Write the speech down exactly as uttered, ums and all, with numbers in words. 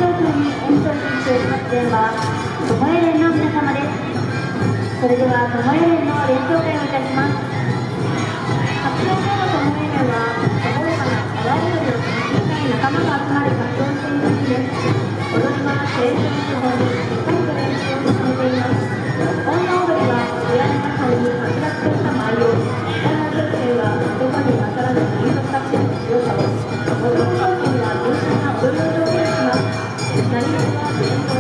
風に演奏していますのはともえ連の皆様です。それではともえ連の連奏会をいたします。発表後のともえ連は爽やかな淡い踊りを楽しみたい仲間が集まり活動していますので、踊りは成長手法にしっかりと練習を進めています。女踊りは親の中に剥奪とした舞を、女女性は言葉に勝らぬ民族たちの強さを、踊り表現は優秀な踊りを表現します。何事は伝統